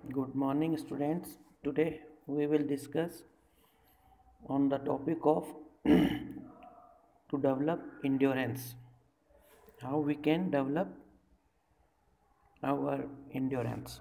Good morning, students. Today we will discuss on the topic of to develop endurance. How we can develop our endurance.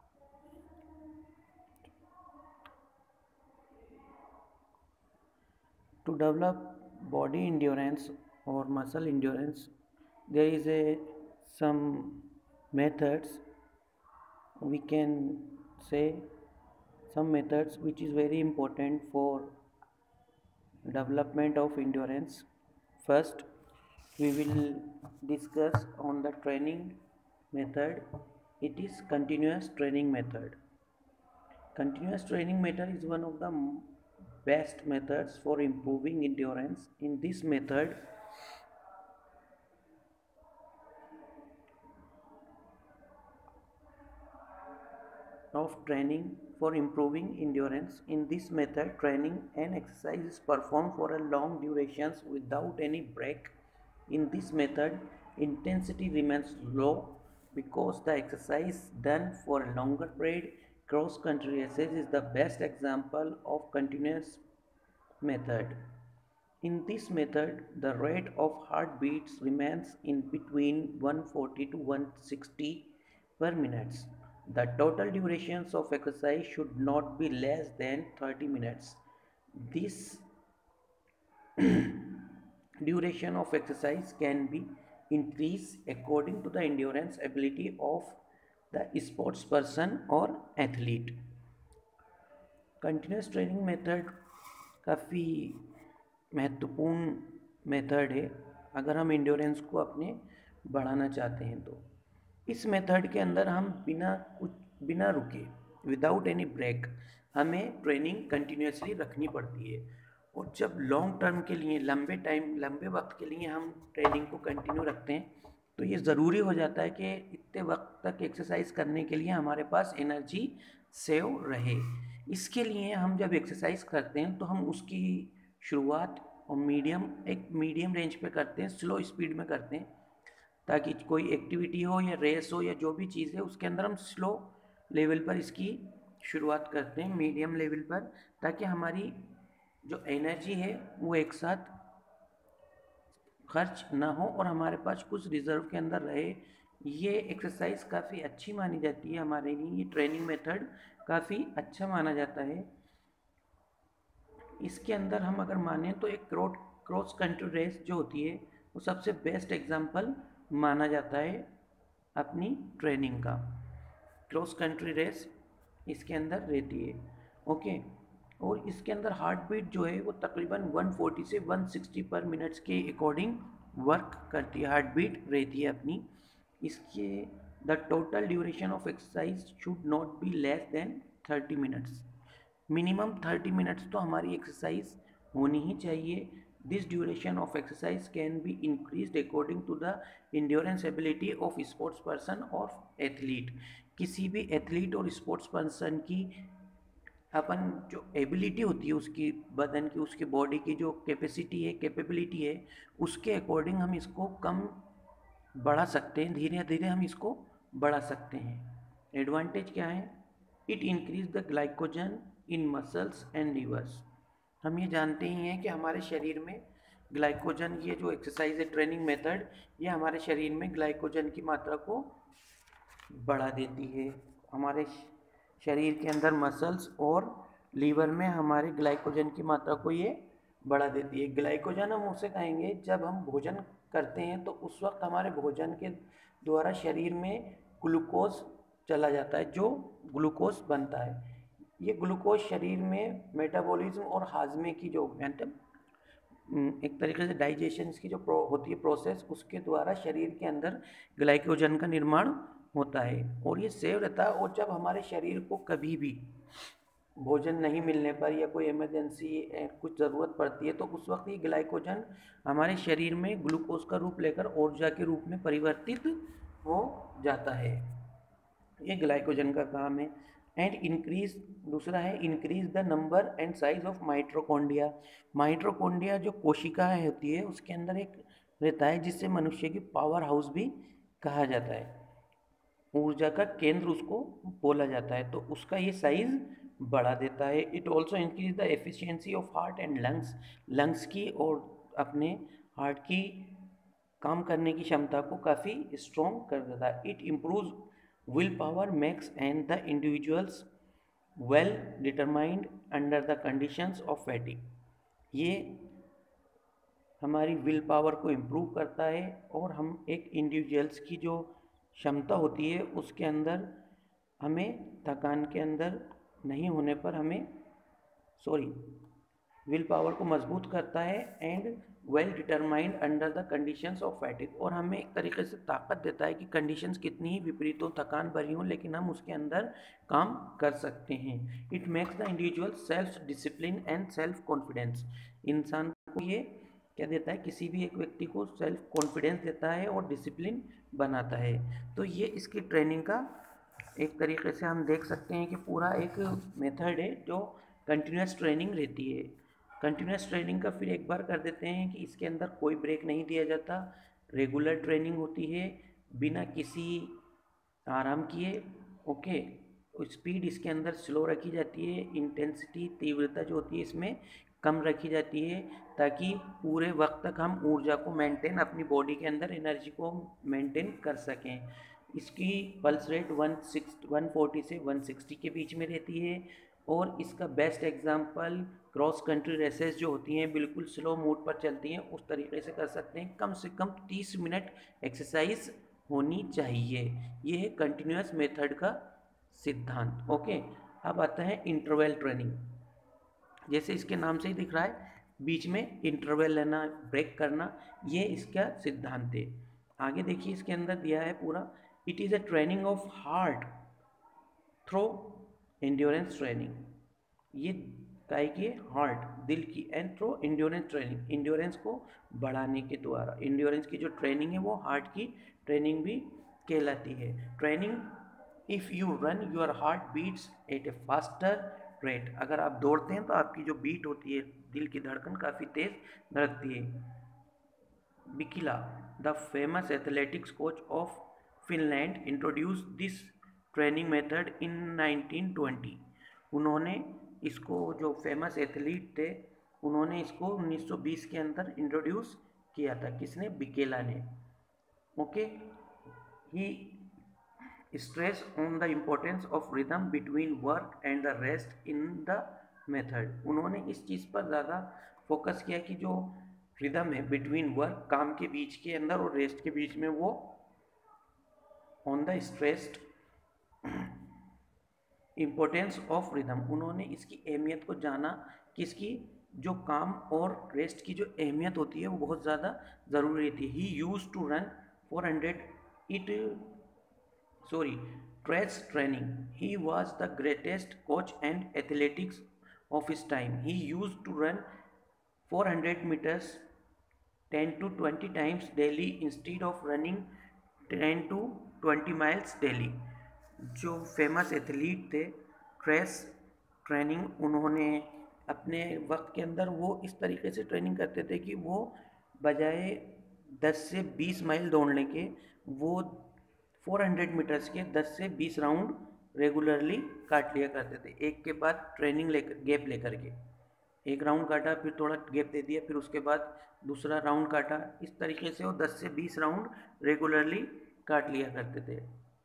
To develop body endurance or muscle endurance, there is a some methods we can say some methods which is very important for development of endurance. First, we will discuss on the training method. It is continuous training method. Continuous training method is one of the best methods for improving endurance. In this method, of training for improving endurance. In this method, training and exercise is performed for a long durations without any break. In this method, intensity remains low because the exercise done for a longer period. Cross country races is the best example of continuous method. In this method, the rate of heartbeats remains in between 140 to 160 per minute. The total durations of exercise should not be less than 30 minutes. This duration of exercise can be increased according to the endurance ability of the sports person or athlete. Continuous training method काफ़ी महत्वपूर्ण method है अगर हम endurance को अपने बढ़ाना चाहते हैं तो इस मेथड के अंदर हम बिना रुके विदाउट एनी ब्रेक हमें ट्रेनिंग कंटिन्यूसली रखनी पड़ती है और जब लॉन्ग टर्म के लिए लंबे वक्त के लिए हम ट्रेनिंग को कंटिन्यू रखते हैं तो ये ज़रूरी हो जाता है कि इतने वक्त तक एक्सरसाइज करने के लिए हमारे पास एनर्जी सेव रहे। इसके लिए हम जब एक्सरसाइज करते हैं तो हम उसकी शुरुआत और एक मीडियम रेंज पे करते हैं, स्लो स्पीड में करते हैं ताकि कोई एक्टिविटी हो या रेस हो या जो भी चीज़ है उसके अंदर हम स्लो लेवल पर इसकी शुरुआत करते हैं, मीडियम लेवल पर, ताकि हमारी जो एनर्जी है वो एक साथ खर्च ना हो और हमारे पास कुछ रिजर्व के अंदर रहे। ये एक्सरसाइज काफ़ी अच्छी मानी जाती है हमारे लिए, ये ट्रेनिंग मेथड काफ़ी अच्छा माना जाता है। इसके अंदर हम अगर माने तो एक क्रॉस कंट्री रेस जो होती है वो सबसे बेस्ट एग्जांपल माना जाता है अपनी ट्रेनिंग का। क्रॉस कंट्री रेस इसके अंदर रहती है, ओके। और इसके अंदर हार्ट बीट जो है वो तकरीबन 140 से 160 पर मिनट्स के अकॉर्डिंग वर्क करती है, हार्ट बीट रहती है अपनी। इसके the total duration of exercise should not be less than 30 minutes. Minimum 30 minutes तो हमारी एक्सरसाइज होनी ही चाहिए। This duration of exercise can be increase according to the endurance ability of sports person और एथलीट। किसी भी एथलीट और sports person की अपन जो एबिलिटी होती है उसकी बदन की, उसकी बॉडी की जो कैपेसिटी है, कैपेबिलिटी है, उसके अकॉर्डिंग हम इसको कम बढ़ा सकते हैं, धीरे धीरे हम इसको बढ़ा सकते हैं। एडवांटेज क्या है? It increase the glycogen in muscles and livers. हम ये जानते ही हैं कि हमारे शरीर में ग्लाइकोजन, ये जो एक्सरसाइज है ट्रेनिंग मेथड, ये हमारे शरीर में ग्लाइकोजन की मात्रा को बढ़ा देती है। हमारे शरीर के अंदर मसल्स और लीवर में हमारे ग्लाइकोजन की मात्रा को ये बढ़ा देती है। ग्लाइकोजन हम उसे कहेंगे जब हम भोजन करते हैं तो उस वक्त हमारे भोजन के द्वारा शरीर में ग्लूकोज चला जाता है, जो ग्लूकोज बनता है। ये ग्लूकोज शरीर में मेटाबॉलिज्म और हाजमे की जो एक तरीके से डाइजेशन की जो होती है प्रोसेस, उसके द्वारा शरीर के अंदर ग्लाइकोजन का निर्माण होता है और ये सेव रहता है। और जब हमारे शरीर को कभी भी भोजन नहीं मिलने पर या कोई इमरजेंसी कुछ ज़रूरत पड़ती है तो उस वक्त ये ग्लाइकोजन हमारे शरीर में ग्लूकोज का रूप लेकर ऊर्जा के रूप में परिवर्तित हो जाता है। ये ग्लाइकोजन का काम है। एंड इंक्रीज, दूसरा है increase the number and size of mitochondria. Mitochondria जो कोशिकाएं होती है उसके अंदर एक रहता है जिससे मनुष्य की पावर हाउस भी कहा जाता है। ऊर्जा का केंद्र उसको बोला जाता है, तो उसका ये साइज बढ़ा देता है। It also increase the efficiency of heart and lungs, lungs की और अपने हार्ट की काम करने की क्षमता को काफ़ी स्ट्रॉन्ग कर देता है। It improve will power, makes and the individuals well determined under the conditions of fatigue. ये हमारी विल पावर को इम्प्रूव करता है और हम एक इंडिविजुअल्स की जो क्षमता होती है उसके अंदर हमें थकान के अंदर नहीं होने पर हमें विल पावर को मजबूत करता है and well determined under the conditions of fatigue, और हमें एक तरीके से ताकत देता है कि कंडीशंस कितनी ही विपरीत हो, थकान भरी हो, लेकिन हम उसके अंदर काम कर सकते हैं। It makes the individual self discipline and self confidence. इंसान को ये क्या देता है, किसी भी एक व्यक्ति को सेल्फ कॉन्फिडेंस देता है और डिसिप्लिन बनाता है। तो ये इसकी ट्रेनिंग का एक तरीके से हम देख सकते हैं कि पूरा एक मेथड है जो कंटिन्यूस ट्रेनिंग रहती है। कंटिन्यूस ट्रेनिंग का फिर एक बार कर देते हैं कि इसके अंदर कोई ब्रेक नहीं दिया जाता, रेगुलर ट्रेनिंग होती है बिना किसी आराम किए। ओके, स्पीड इसके अंदर स्लो रखी जाती है, इंटेंसिटी तीव्रता जो होती है इसमें कम रखी जाती है, ताकि पूरे वक्त तक हम ऊर्जा को मेंटेन, अपनी बॉडी के अंदर एनर्जी को मेंटेन कर सकें। इसकी पल्स रेट 140 से 160 के बीच में रहती है। और इसका best example cross country races जो होती हैं, बिल्कुल स्लो मोड पर चलती हैं, उस तरीके से कर सकते हैं। कम से कम 30 मिनट एक्सरसाइज होनी चाहिए। ये है कंटिन्यूस मेथड का सिद्धांत। ओके, अब आता है इंटरवल ट्रेनिंग। जैसे इसके नाम से ही दिख रहा है, बीच में इंटरवल लेना, ब्रेक करना, ये इसका सिद्धांत है। आगे देखिए इसके अंदर दिया है पूरा, it is a training of heart through endurance training. ये काय की हार्ट, दिल की, and through endurance training, endurance को बढ़ाने के द्वारा। एंड्योरेंस की जो ट्रेनिंग है वो हार्ट की ट्रेनिंग भी कहलाती है। Training, if you run your heart beats at a faster rate. अगर आप दौड़ते हैं तो आपकी जो बीट होती है, दिल की धड़कन काफ़ी तेज़ धड़कती है। Bikila, the famous athletics coach of Finland, introduce this training method in 1920। उन्होंने इसको, जो फेमस एथलीट थे, उन्होंने इसको 1920 के अंदर इंट्रोड्यूस किया था। किसने? बिकेला ने। Okay, he stress on the importance of rhythm between work and the rest in the method। उन्होंने इस चीज़ पर ज़्यादा फोकस किया कि जो रिदम है बिटवीन वर्क, काम के बीच के अंदर, और रेस्ट के बीच में, वो on the stressed importance of rhythm. उन्होंने इसकी अहमियत को जाना कि इसकी जो काम और रेस्ट की जो अहमियत होती है वो बहुत ज़्यादा ज़रूरी रहती है। He use to run 400 trace training. He was the greatest coach and athletics of his time. He used to run 400 meters 10 to 20 times daily instead of running 10 to 20 miles daily। जो फेमस एथलीट थे, trace training, उन्होंने अपने वक्त के अंदर वो इस तरीके से ट्रेनिंग करते थे कि वो बजाय 10 से 20 माइल दौड़ने के, वो 400 मीटर्स के 10 से 20 राउंड रेगुलरली काट लिया करते थे, एक के बाद ट्रेनिंग लेकर, गैप लेकर के। एक राउंड काटा, फिर थोड़ा गैप दे दिया, फिर उसके बाद दूसरा राउंड काटा। इस तरीके से वो 10 से 20 राउंड रेगुलरली काट लिया करते थे।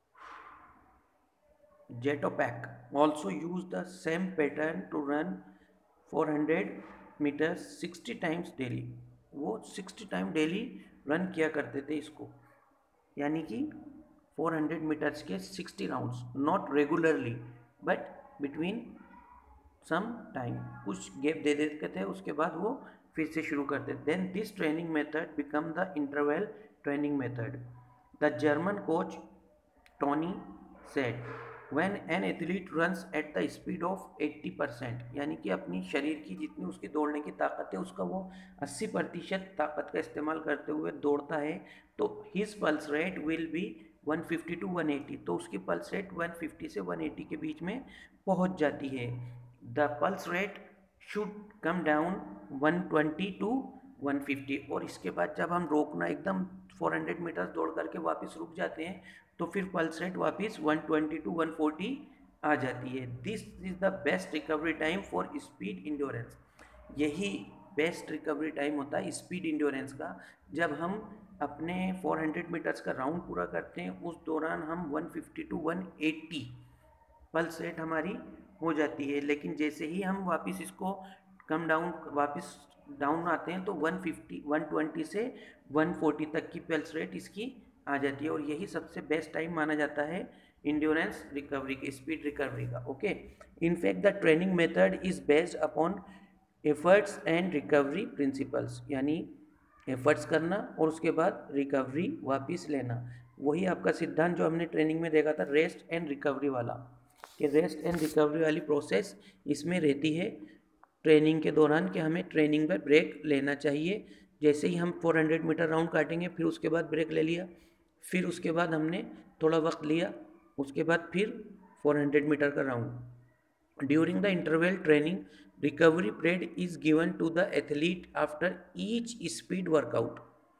Zatopek also use the same pattern to run 400 meters 60 times daily. वो 60 टाइम डेली रन किया करते थे इसको, यानी कि 400 मीटर्स के 60 rounds, not regularly but between some time. कुछ गैप दे देते थे, उसके बाद वो फिर से शुरू करते। Then this training method become the interval training method. The German coach Tony said, when an athlete runs at the speed of 80%, यानी कि अपनी शरीर की जितनी उसकी दौड़ने की ताकत है उसका वो 80% ताकत का इस्तेमाल करते हुए दौड़ता है, तो his pulse rate will be 150 to 180। तो उसकी पल्स रेट 150 से 180 के बीच में पहुंच जाती है। The pulse rate should come down 120 to 150। और इसके बाद जब हम रोकना, एकदम 400 मीटर्स दौड़ करके वापस रुक जाते हैं, तो फिर पल्स रेट वापस 120 टू 140 आ जाती है। This is the best recovery time for speed endurance. यही बेस्ट रिकवरी टाइम होता है स्पीड इंड्योरेंस का। जब हम अपने 400 मीटर्स का राउंड पूरा करते हैं उस दौरान हम 150 टू 180 पल्स रेट हमारी हो जाती है, लेकिन जैसे ही हम वापस इसको कम डाउन वापस डाउन आते हैं तो 150 120 से 140 तक की पल्स रेट इसकी आ जाती है, और यही सबसे बेस्ट टाइम माना जाता है इंड्योरेंस रिकवरी के, स्पीड रिकवरी का। Okay, in fact the training method is based upon efforts and recovery principles, यानी एफर्ट्स करना और उसके बाद रिकवरी वापस लेना। वही आपका सिद्धांत जो हमने ट्रेनिंग में देखा था रेस्ट एंड रिकवरी वाला, कि रेस्ट एंड रिकवरी वाली प्रोसेस इसमें रहती है ट्रेनिंग के दौरान, कि हमें ट्रेनिंग में ब्रेक लेना चाहिए। जैसे ही हम 400 मीटर राउंड काटेंगे फिर उसके बाद ब्रेक ले लिया, फिर उसके बाद हमने थोड़ा वक्त लिया, उसके बाद फिर 400 मीटर का round. During the interval training recovery period is given to the athlete after each speed workout.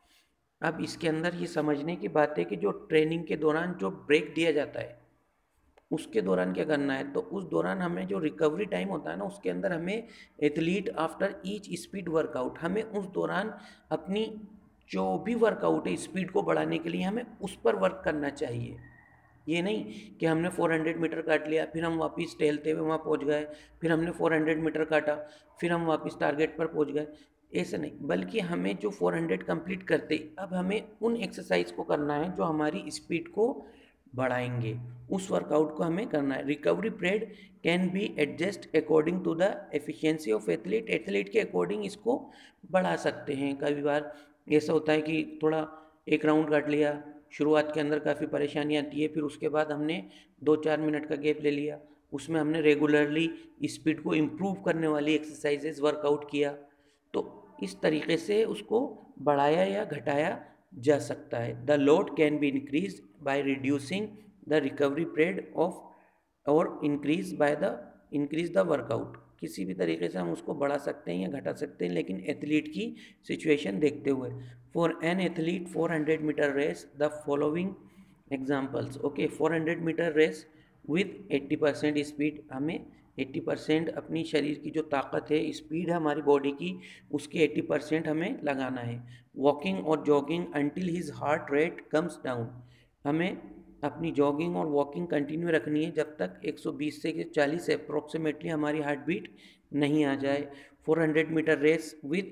अब इसके अंदर ये समझने की बात है कि जो ट्रेनिंग के दौरान जो ब्रेक दिया जाता है उसके दौरान क्या करना है, तो उस दौरान हमें जो रिकवरी टाइम होता है ना उसके अंदर हमें athlete after each speed workout, हमें उस दौरान अपनी जो भी वर्कआउट है स्पीड को बढ़ाने के लिए हमें उस पर वर्क करना चाहिए। ये नहीं कि हमने 400 मीटर काट लिया फिर हम वापस टहलते हुए वहाँ पहुँच गए, फिर हमने 400 मीटर काटा फिर हम वापस टारगेट पर पहुँच गए, ऐसा नहीं। बल्कि हमें जो 400 कंप्लीट करते अब हमें उन एक्सरसाइज को करना है जो हमारी स्पीड को बढ़ाएंगे, उस वर्कआउट को हमें करना है। Recovery period can be adjust according to the efficiency of athlete, athlete के अकॉर्डिंग इसको बढ़ा सकते हैं। कई बार ऐसा होता है कि थोड़ा एक राउंड काट लिया, शुरुआत के अंदर काफ़ी परेशानी आती है, फिर उसके बाद हमने 2-4 मिनट का गैप ले लिया, उसमें हमने रेगुलरली स्पीड को इम्प्रूव करने वाली एक्सरसाइजेज वर्कआउट किया, तो इस तरीके से उसको बढ़ाया या घटाया जा सकता है। The load can be increase by reducing the recovery period of और इंक्रीज द वर्कआउट। किसी भी तरीके से हम उसको बढ़ा सकते हैं या घटा सकते हैं, लेकिन एथलीट की सिचुएशन देखते हुए। For an athlete 400 meter race the following examples. Okay, 400 meter race with 80% speed, हमें 80% अपनी शरीर की जो ताकत है स्पीड है हमारी बॉडी की उसकी 80% हमें लगाना है। वॉकिंग और jogging until his heart rate comes down, हमें अपनी जॉगिंग और वॉकिंग कंटिन्यू रखनी है जब तक 120 से 40 अप्रोक्सीमेटली हमारी हार्ट बीट नहीं आ जाए। 400 meter race with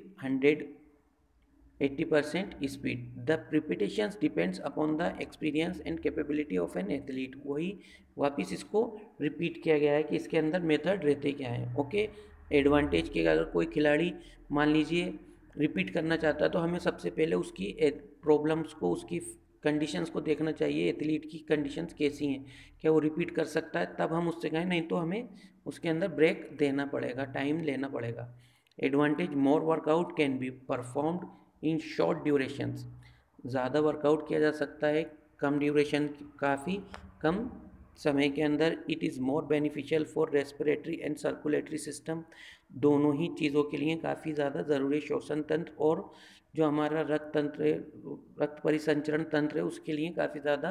80% speed, the preparations depends upon the experience and capability of an athlete. वही वापस इसको रिपीट किया गया है कि इसके अंदर मेथड रहते क्या हैं। ओके, एडवांटेज के अगर कोई खिलाड़ी मान लीजिए रिपीट करना चाहता है तो हमें सबसे पहले उसकी प्रॉब्लम्स को, उसकी कंडीशंस को देखना चाहिए, एथलीट की कंडीशंस कैसी हैं, क्या वो रिपीट कर सकता है, तब हम उससे कहें, नहीं तो हमें उसके अंदर ब्रेक देना पड़ेगा, टाइम लेना पड़ेगा। Advantage, more workout can be performed in short durations, ज़्यादा वर्कआउट किया जा सकता है कम ड्यूरेशन, काफ़ी कम समय के अंदर। It is more beneficial for respiratory and circulatory system, दोनों ही चीज़ों के लिए काफ़ी ज़्यादा ज़रूरी, श्वसन तंत्र और जो हमारा रक्त तंत्र, रक्त परिसंचरण तंत्र है उसके लिए काफ़ी ज़्यादा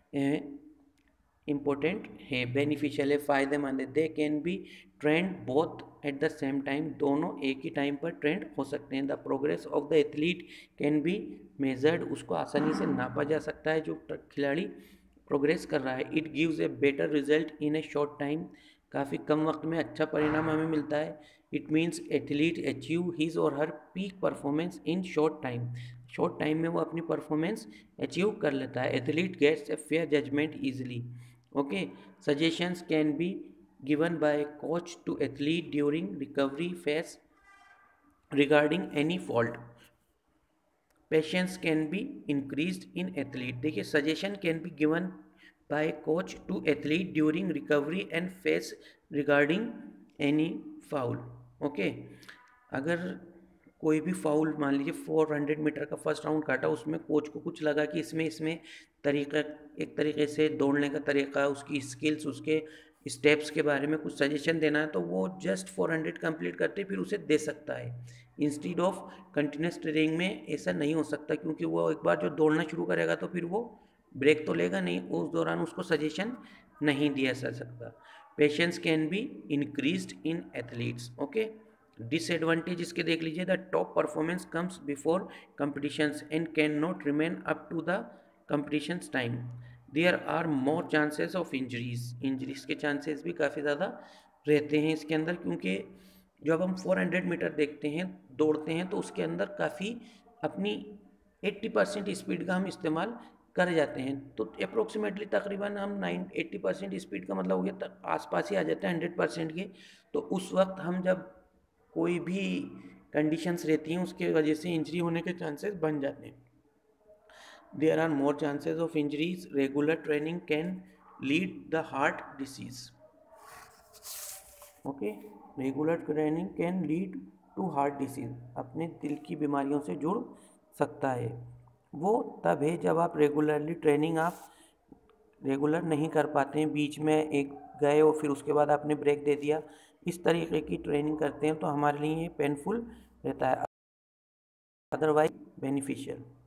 इम्पोर्टेंट है, बेनिफिशियल है, फ़ायदेमंद है। They can be trained both at the same time, दोनों एक ही टाइम पर ट्रेंड हो सकते हैं। The progress of the athlete can be measured, उसको आसानी से नापा जा सकता है जो खिलाड़ी प्रोग्रेस कर रहा है। It gives a better result in a short time, काफ़ी कम वक्त में अच्छा परिणाम हमें मिलता है। It means athlete achieve his और her peak performance in short time, short time में वो अपनी परफॉर्मेंस अचीव कर लेता है। Athlete gets a fair judgement easily. Okay, suggestions can be given by a coach to athlete during recovery phase regarding any fault. Patience can be increased in athlete, देखिए suggestion can be given by coach to athlete during recovery and phase regarding any foul. Okay, अगर कोई भी foul मान लीजिए 400 meter का first round काटा, उसमें coach को कुछ लगा कि इसमें तरीका, एक तरीके से दौड़ने का तरीका, उसकी स्किल्स, उसके स्टेप्स के बारे में कुछ सजेशन देना है, तो वो जस्ट 400 कंप्लीट करते फिर उसे दे सकता है। इंस्टीड ऑफ कंटिन्यूस ट्रेनिंग में ऐसा नहीं हो सकता, क्योंकि वो एक बार जो दौड़ना शुरू करेगा तो फिर वो ब्रेक तो लेगा नहीं, उस दौरान उसको सजेशन नहीं दिया जा सकता। Patience can be increased in athletes. Okay, disadvantage इसके देख लीजिए, the top performance comes before competitions and cannot remain up to the competitions time. There are more chances of injuries के चांसेस भी काफ़ी ज़्यादा रहते हैं इसके अंदर, क्योंकि जब हम 400 मीटर देखते हैं, दौड़ते हैं, तो उसके अंदर काफ़ी अपनी 80% स्पीड का हम इस्तेमाल कर जाते हैं। तो अप्रोक्सीमेटली तकरीबन हम 80% स्पीड का मतलब हो गया, तक आसपास ही आ जाते हैं 100% के। तो उस वक्त हम जब कोई भी कंडीशंस रहती हैं, उसके वजह से इंजरी होने के चांसेस बन जाते हैं। There are more chances of injuries, regular training can lead the heart disease. Okay, regular training can lead to heart disease, अपने दिल की बीमारियों से जुड़ सकता है। वो तब है जब आप रेगुलरली ट्रेनिंग आप रेगुलर नहीं कर पाते हैं, बीच में एक गए और फिर उसके बाद आपने ब्रेक दे दिया, इस तरीके की ट्रेनिंग करते हैं तो हमारे लिए ये पेनफुल रहता है, अदरवाइज बेनिफिशियल।